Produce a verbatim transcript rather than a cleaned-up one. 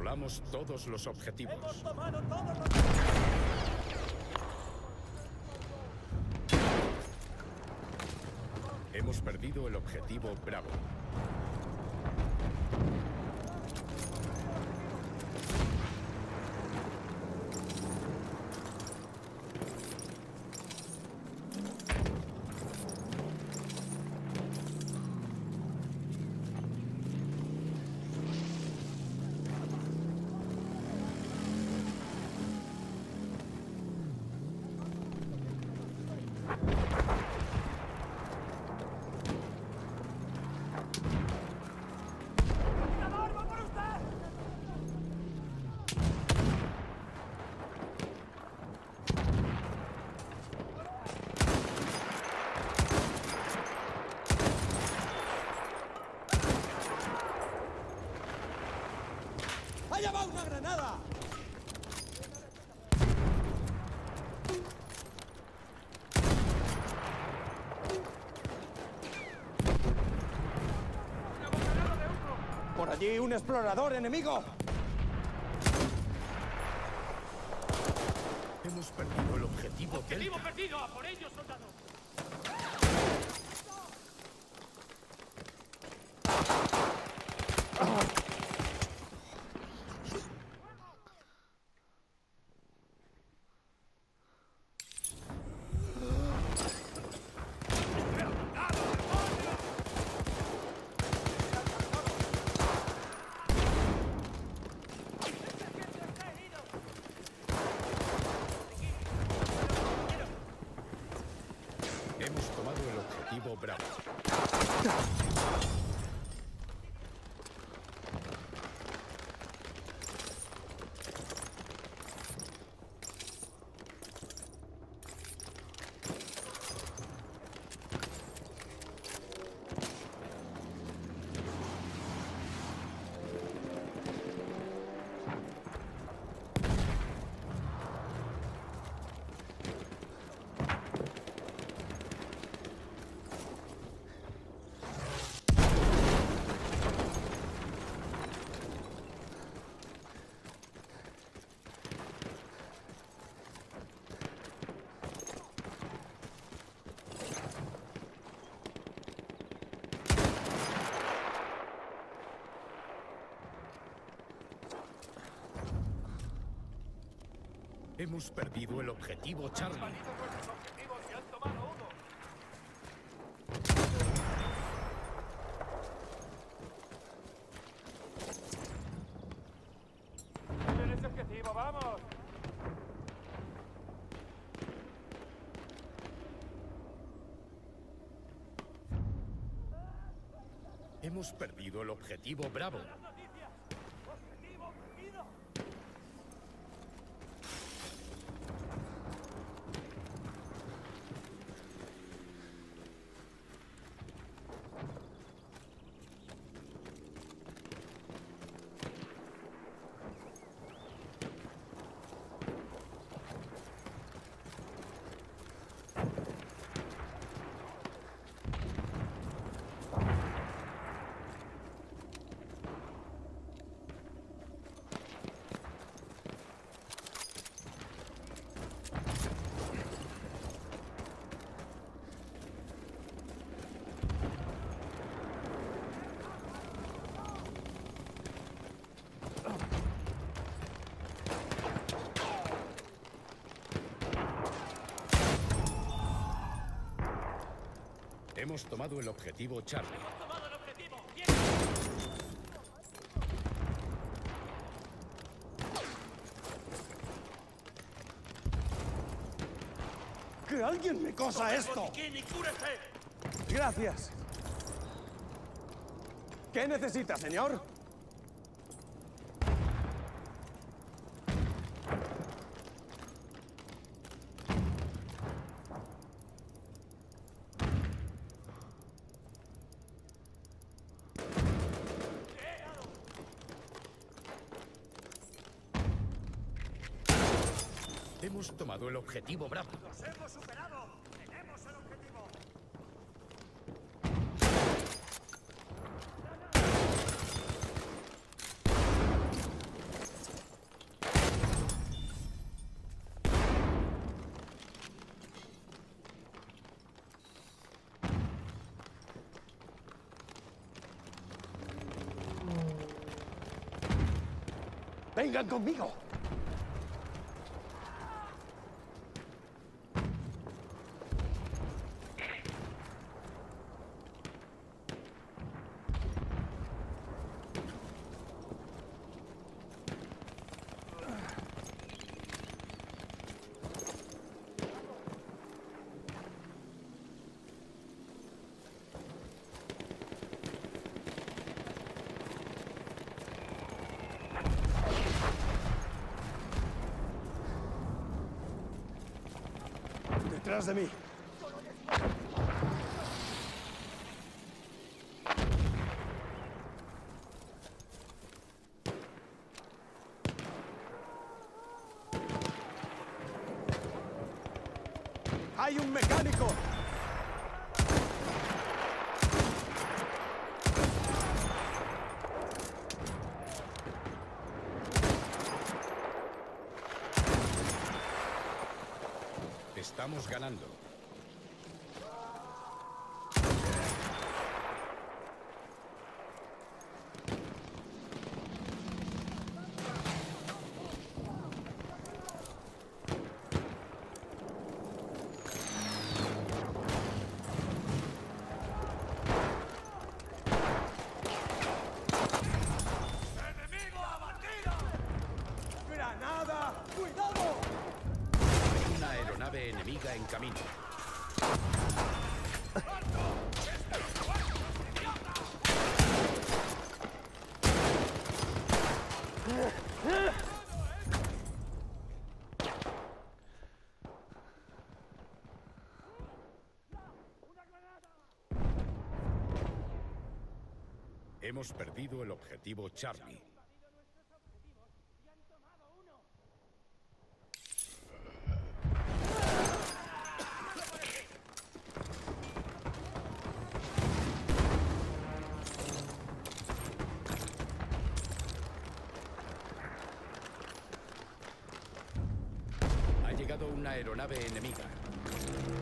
Controlamos todos los objetivos. ¡Hemos tomado todos los... Hemos perdido el objetivo Bravo. ¡Allá va una granada! ¡Por allí un explorador enemigo! Hemos perdido el objetivo Delta. ¡Objetivo perdido! ¡A por ellos, soldados! Hemos tomado el objetivo Bravo. Hemos perdido el objetivo Charlie. Nuestros objetivos se han tomado uno. ¡En ese objetivo, vamos! Hemos perdido el objetivo Bravo. ¡Noticias! ¡Objetivo perdido! Hemos tomado el objetivo Charlie. ¡Hemos tomado el objetivo! ¡Bien! ¡Que alguien me cosa esto! ¡Botiquín y cúrese! ¡Gracias! ¿Qué necesita, señor? Hemos tomado el objetivo Bravo. ¡Los hemos superado! ¡Tenemos el objetivo! Vengan conmigo. Detrás de mí. ¡Hay un mecánico! Estamos ganando. ¡Enemigo abatido! ¡Granada! ¡Cuidado! Hay una aeronave enemiga en camino. Hemos perdido el objetivo Charlie. Ha llegado una aeronave enemiga.